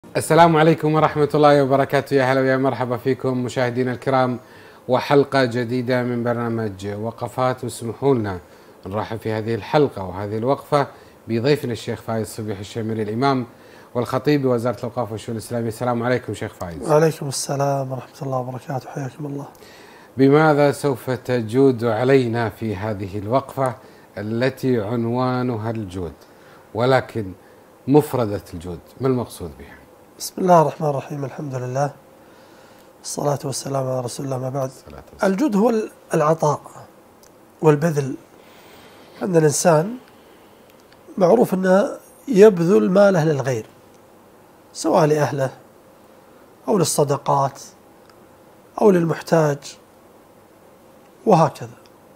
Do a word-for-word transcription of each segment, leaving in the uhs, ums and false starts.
السلام عليكم ورحمة الله وبركاته. يا هلا ويا مرحبا فيكم مشاهدينا الكرام، وحلقة جديدة من برنامج وقفات. واسمحوا لنا نرحب في هذه الحلقة وهذه الوقفة بضيفنا الشيخ فايز صبيح الشامري، الإمام والخطيب بوزارة الأوقاف والشؤون الإسلامية. السلام عليكم شيخ فايز. وعليكم السلام ورحمة الله وبركاته، حياكم الله. بماذا سوف تجود علينا في هذه الوقفة التي عنوانها الجود، ولكن مفردة الجود ما المقصود بها؟ بسم الله الرحمن الرحيم، الحمد لله، الصلاة والسلام على رسول الله، ما بعد. الجود هو العطاء والبذل. أن الإنسان معروف أنه يبذل ماله للغير، سواء لأهله أو للصدقات أو للمحتاج وهكذا.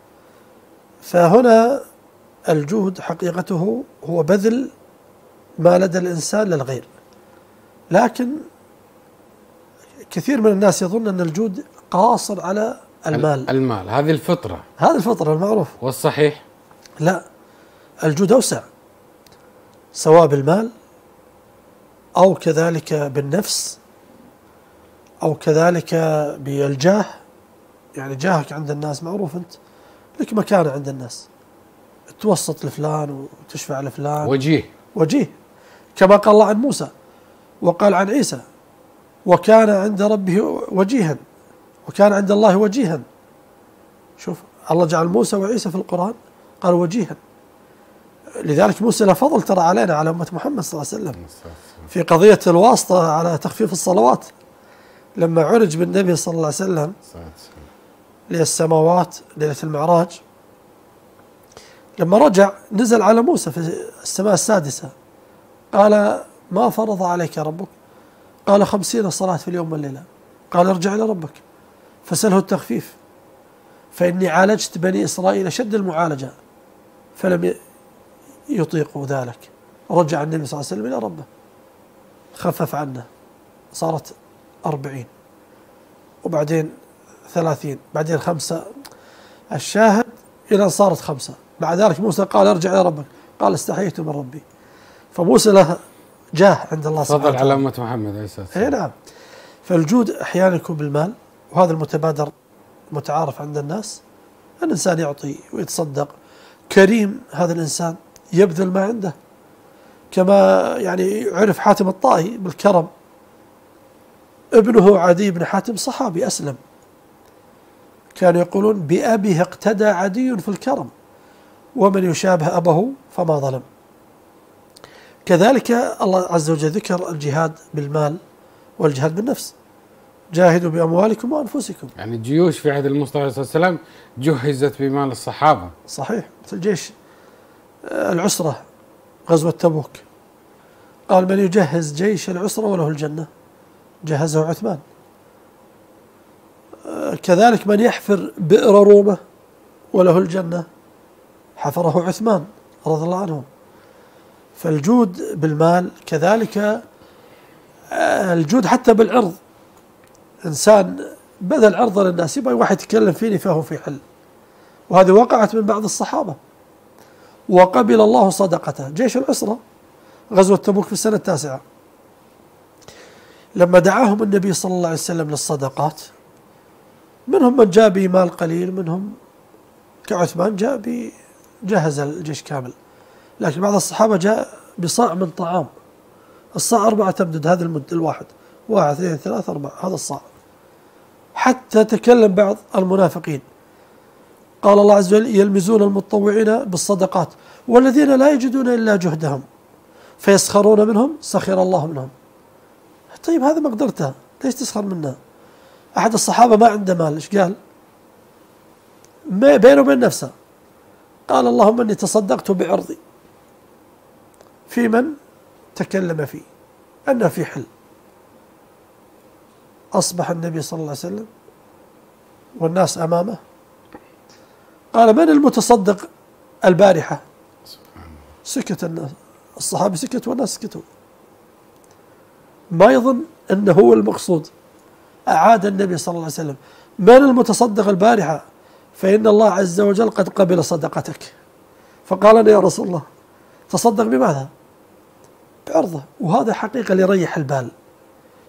فهنا الجود حقيقته هو بذل ما لدى الإنسان للغير، لكن كثير من الناس يظن أن الجود قاصر على المال. المال هذه الفطرة، هذه الفطرة المعروف، والصحيح لا، الجود أوسع، سواء بالمال أو كذلك بالنفس أو كذلك بالجاه. يعني جاهك عند الناس معروف، أنت لك مكانة عند الناس، توسط لفلان وتشفع لفلان، وجيه وجيه، كما قال الله عن موسى وقال عن عيسى: وكان عند ربه وجيها، وكان عند الله وجيها. شوف، الله جعل موسى وعيسى في القرآن قال وجيها. لذلك موسى له فضل ترى علينا، على أمة محمد صلى الله عليه وسلم، في قضية الواسطة على تخفيف الصلوات. لما عرج بالنبي صلى الله عليه وسلم للسماوات ليلة المعراج، لما رجع نزل على موسى في السماء السادسة، قال: ما فرض عليك ربك؟ قال: خمسين صلاة في اليوم والليلة. قال: ارجع إلى ربك فسأله التخفيف، فإني عالجت بني إسرائيل شد المعالجة فلم يطيقوا ذلك. رجع النبي صلى الله عليه وسلم إلى ربه، خفف عنه، صارت أربعين، وبعدين ثلاثين، بعدين خمسة، الشاهد إلى أن صارت خمسة. بعد ذلك موسى قال: ارجع إلى ربك، قال: استحييت من ربي. فموسى له جاه عند الله سبحانه وتعالى، فضل على أمة محمد عليه الصلاة والسلام. اي نعم. فالجود أحيانا يكون بالمال، وهذا المتبادر متعارف عند الناس. الإنسان يعطي ويتصدق، كريم هذا الإنسان، يبذل ما عنده، كما يعني عرف حاتم الطائي بالكرم. ابنه عدي بن حاتم صحابي أسلم، كانوا يقولون: بأبيه اقتدى عدي في الكرم، ومن يشابه أبه فما ظلم. كذلك الله عز وجل ذكر الجهاد بالمال والجهاد بالنفس: جاهدوا بأموالكم وأنفسكم. يعني الجيوش في عهد المصطفى صلى الله عليه وسلم جهزت بمال الصحابة. صحيح، مثل جيش العسرة غزوة تبوك، قال: من يجهز جيش العسرة وله الجنة، جهزه عثمان. كذلك من يحفر بئر رومة وله الجنة، حفره عثمان رضي الله عنه. فالجود بالمال، كذلك الجود حتى بالعرض. إنسان بذل عرضه للناس، يبغى واحد يتكلم فيني فهو في حل، وهذه وقعت من بعض الصحابة، وقبل الله صدقته. جيش العسرة غزوة تبوك في السنة التاسعة، لما دعاهم النبي صلى الله عليه وسلم للصدقات، منهم من جاء بمال قليل، منهم كعثمان جاء بجهز الجيش كامل، لكن بعض الصحابة جاء بصاع من طعام. الصاع أربعة أمداد، هذا المد الواحد، واحد اثنين ثلاثة أربعة، هذا الصاع. حتى تكلم بعض المنافقين، قال الله عز وجل: يلمزون المتطوعين بالصدقات والذين لا يجدون إلا جهدهم فيسخرون منهم سخر الله منهم. طيب هذا مقدرته، ليش تسخر منه؟ أحد الصحابة ما عنده مال، إيش قال؟ بينه وبين نفسه قال: اللهم إني تصدقت بعرضي في من تكلم فيه أنه في حل. أصبح النبي صلى الله عليه وسلم والناس أمامه، قال: من المتصدق البارحة؟ سكت الناس، الصحابي سكت والناس سكتوا، ما يظن أنه هو المقصود. أعاد النبي صلى الله عليه وسلم: من المتصدق البارحة؟ فإن الله عز وجل قد قبل صدقتك. فقال: أنا يا رسول الله تصدق بماذا؟ بعرضه. وهذا حقيقة اللي يريح البال.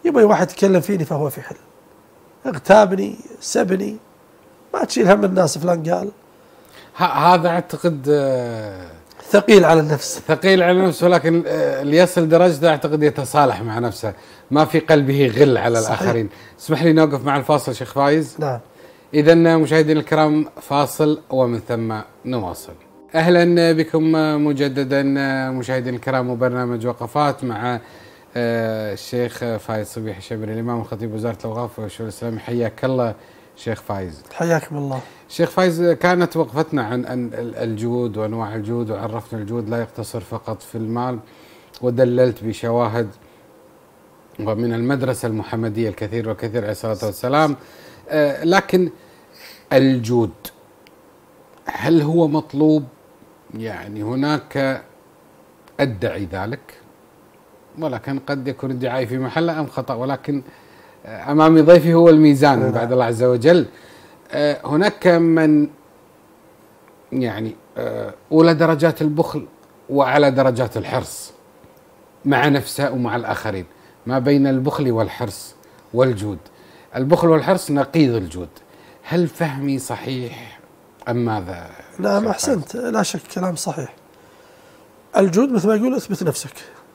يبغى واحد يتكلم فيني فهو في حل، اغتابني سبني ما تشيل هم الناس، فلان قال. هذا اعتقد آه ثقيل على النفس، ثقيل على نفسه، ولكن آه ليصل درجته اعتقد يتصالح مع نفسه، ما في قلبه غل على صحيح. الآخرين. اسمح لي نوقف مع الفاصل شيخ فايز. نعم. إذا مشاهدينا الكرام فاصل ومن ثم نواصل. أهلا بكم مجددا مشاهدينا الكرام، وبرنامج وقفات مع الشيخ فايز صبيح الشبري، الإمام الخطيب وزارة الأوقاف والشؤون الإسلامية. حياك الله شيخ فايز. حياكم الله. شيخ فايز، كانت وقفتنا عن الجود وأنواع الجود، وعرفنا الجود لا يقتصر فقط في المال، ودللت بشواهد ومن المدرسة المحمدية الكثير والكثير عليه الصلاة والسلام. لكن الجود هل هو مطلوب؟ يعني هناك أدعي ذلك، ولكن قد يكون ادعائي في محله أم خطأ، ولكن أمامي ضيفي هو الميزان من بعد الله عز وجل. هناك من يعني أولى درجات البخل وعلى درجات الحرص مع نفسه ومع الآخرين، ما بين البخل والحرص والجود. البخل والحرص نقيض الجود، هل فهمي صحيح أم ماذا؟ نعم أحسنت، لا شك كلام صحيح. الجود مثل ما يقول اثبت نفسك،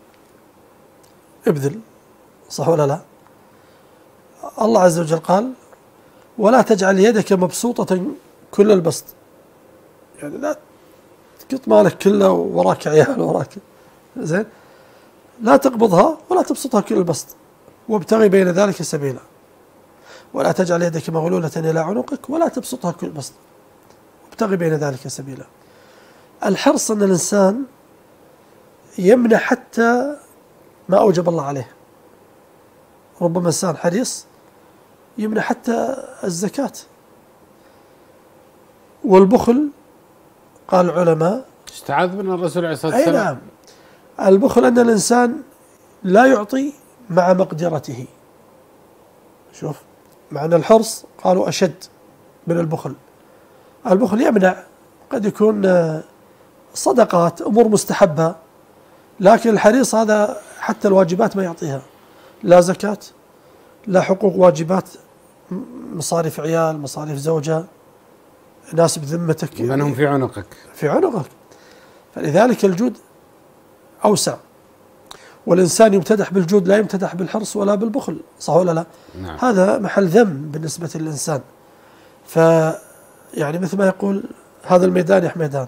ابذل، صح ولا لا؟ الله عز وجل قال ولا تجعل يدك مبسوطة كل البسط، يعني لا تقط مالك كله وراك عيال وراك زين، لا تقبضها ولا تبسطها كل البسط، وابتغي بين ذلك سبيلا، ولا تجعل يدك مغلولة إلى عنقك ولا تبسطها كل البسط، وابتغي بين ذلك سبيلا. الحرص أن الإنسان يمنع حتى ما أوجب الله عليه، ربما إنسان حريص يمنع حتى الزكاة. والبخل قال العلماء استعاذ من الرسول عليه الصلاة والسلام. أي نعم، البخل أن الإنسان لا يعطي مع مقدرته. شوف، مع أن الحرص قالوا أشد من البخل. البخل يمنع، قد يكون صدقات أمور مستحبة، لكن الحريص هذا حتى الواجبات ما يعطيها، لا زكاة لا حقوق واجبات، مصاريف عيال مصاريف زوجة، ناس بذمتك من هم في عنقك في عنقك. فلذلك الجود أوسع، والإنسان يمتدح بالجود لا يمتدح بالحرص ولا بالبخل، صح ولا لا؟ نعم. هذا محل ذم بالنسبة للإنسان. فيعني مثل ما يقول هذا الميدان يا حميدان،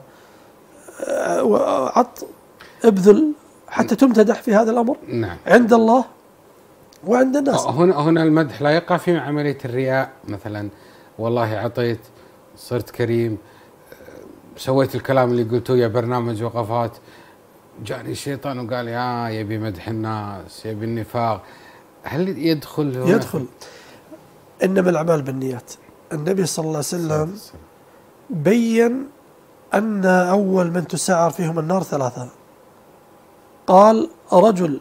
عط ابذل حتى تمتدح في هذا الأمر. نعم. عند الله وعند الناس. هنا هنا المدح لا يقع في عملية الرياء، مثلا والله عطيت صرت كريم، سويت الكلام اللي قلته يا برنامج وقفات، جاني الشيطان وقال يا يبي مدح الناس يبي النفاق، هل يدخل هنا؟ يدخل. إنما الأعمال بالنيات. النبي صلى الله عليه وسلم بين أن أول من تسعر فيهم النار ثلاثة، قال رجل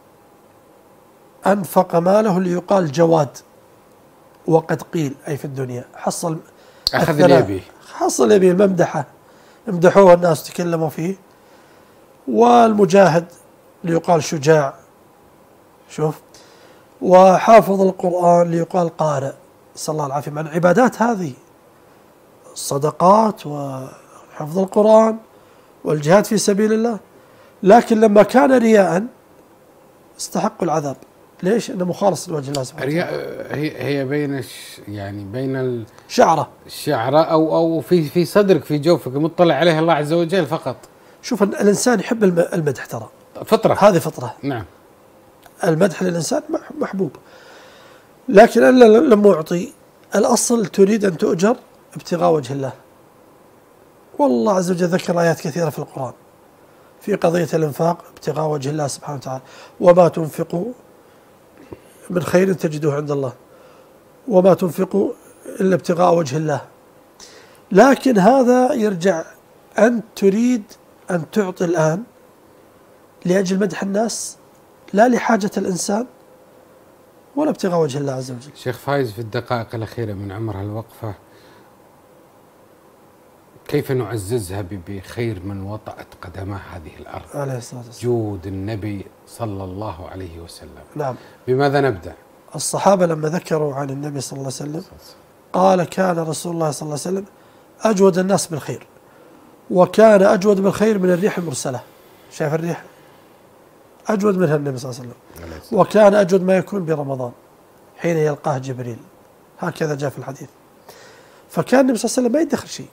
أنفق ماله ليقال جواد، وقد قيل أي في الدنيا حصل أخذ اليبي، حصل يبي الممدحة، امدحوه الناس تكلموا فيه. والمجاهد ليقال شجاع، شوف، وحافظ القرآن ليقال قارئ، صلى الله العافية. مع العبادات هذه الصدقات وحفظ القرآن والجهاد في سبيل الله، لكن لما كان رياء استحقوا العذاب. ليش؟ انه مخالص لوجه الله سبحانه وتعالى. هي هي بين يعني بين الشعره الشعره او او في في صدرك في جوفك، مطلع عليه الله عز وجل فقط. شوف، الانسان يحب المدح، ترى فطره، هذه فطره. نعم، المدح للانسان محبوب، لكن الا لما اعطي الاصل تريد ان تؤجر ابتغاء وجه الله. والله عز وجل ذكر ايات كثيره في القران في قضيه الانفاق ابتغاء وجه الله سبحانه وتعالى، وما تنفقوا من خير تجدوه عند الله وما تنفقوا إلا ابتغاء وجه الله. لكن هذا يرجع، أنت تريد أن تعطي الآن لأجل مدح الناس لا لحاجة الإنسان ولا ابتغاء وجه الله عز وجل. شيخ فايز، في الدقائق الأخيرة من عمر هالوقفة كيف نعززها ب- بخير من وطأت قدماه هذه الأرض؟ عليه الصلاة والسلام. جود النبي صلى الله عليه وسلم. نعم. بماذا نبدأ؟ الصحابة لما ذكروا عن النبي صلى الله عليه وسلم قال كان رسول الله صلى الله عليه وسلم أجود الناس بالخير، وكان أجود بالخير من الريح المرسلة. شايف الريح أجود منها النبي صلى الله عليه وسلم. وكان أجود ما يكون برمضان حين يلقاه جبريل، هكذا جاء في الحديث. فكان النبي صلى الله عليه وسلم ما يدخر شيء.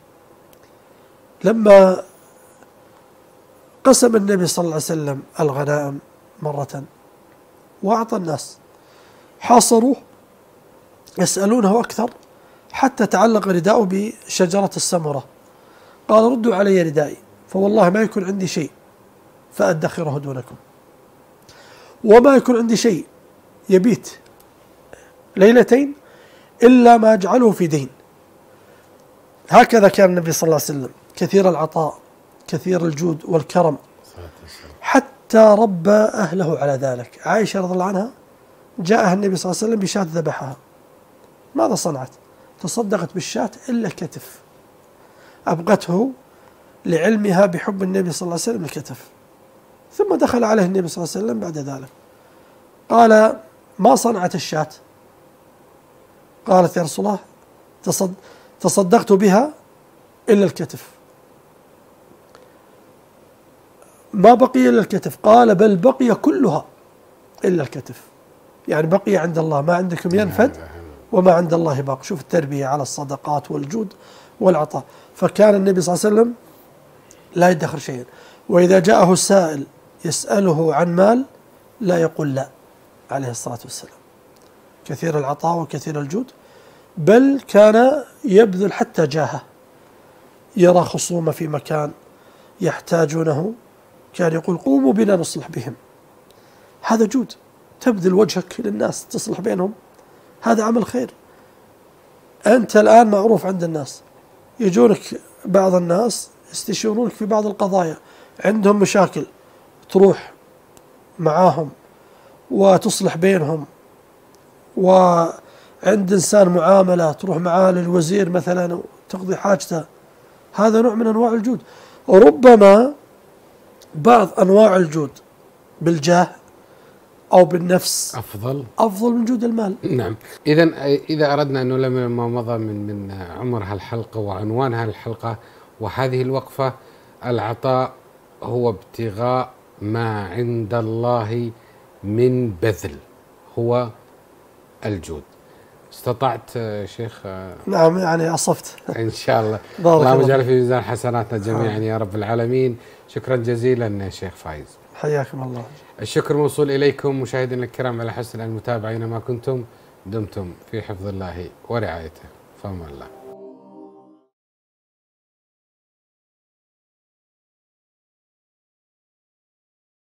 لما قسم النبي صلى الله عليه وسلم الغنائم مرة وأعطى الناس، حاصروه يسألونه أكثر حتى تعلق رداءه بشجرة السمرة. قال ردوا علي ردائي فوالله ما يكون عندي شيء فأدخره دونكم، وما يكون عندي شيء يبيت ليلتين إلا ما أجعله في دين. هكذا كان النبي صلى الله عليه وسلم كثير العطاء كثير الجود والكرم، حتى ربى أهله على ذلك. عائشة رضي الله عنها جاءها النبي صلى الله عليه وسلم بشاة ذبحها، ماذا صنعت؟ تصدقت بالشاة إلا كتف، أبقته لعلمها بحب النبي صلى الله عليه وسلم الكتف. ثم دخل عليه النبي صلى الله عليه وسلم بعد ذلك قال ما صنعت الشاة؟ قالت يا رسول الله تصد تصدقت بها إلا الكتف، ما بقي إلا الكتف. قال بل بقي كلها إلا الكتف، يعني بقي عند الله، ما عندكم ينفد وما عند الله باق. شوف التربية على الصدقات والجود والعطاء. فكان النبي صلى الله عليه وسلم لا يدخر شيئا، وإذا جاءه السائل يسأله عن مال لا يقول لا، عليه الصلاة والسلام. كثير العطاء وكثير الجود، بل كان يبذل حتى جاهه. يرى خصومة في مكان يحتاجونه كان يقول قوموا بنا نصلح بهم. هذا جود، تبذل وجهك للناس تصلح بينهم، هذا عمل خير. أنت الآن معروف عند الناس، يجونك بعض الناس يستشيرونك في بعض القضايا، عندهم مشاكل تروح معاهم وتصلح بينهم، وعند إنسان معاملة تروح معاه للوزير مثلا وتقضي حاجته. هذا نوع من أنواع الجود. وربما بعض أنواع الجود بالجاه أو بالنفس أفضل أفضل من جود المال. نعم. إذا إذا أردنا أن نلمم ما مضى من من عمر هالحلقة وعنوان هالحلقة وهذه الوقفة، العطاء هو ابتغاء ما عند الله من بذل، هو الجود. استطعت شيخ؟ نعم يعني أصفت إن شاء الله. اللهم اجعل في ميزان حسناتنا جميعا يا رب العالمين. شكرا جزيلا شيخ فايز، حياكم الله. الشكر موصول إليكم مشاهدينا الكرام على حسن المتابعة أينما كنتم. دمتم في حفظ الله ورعايته، فأمان الله.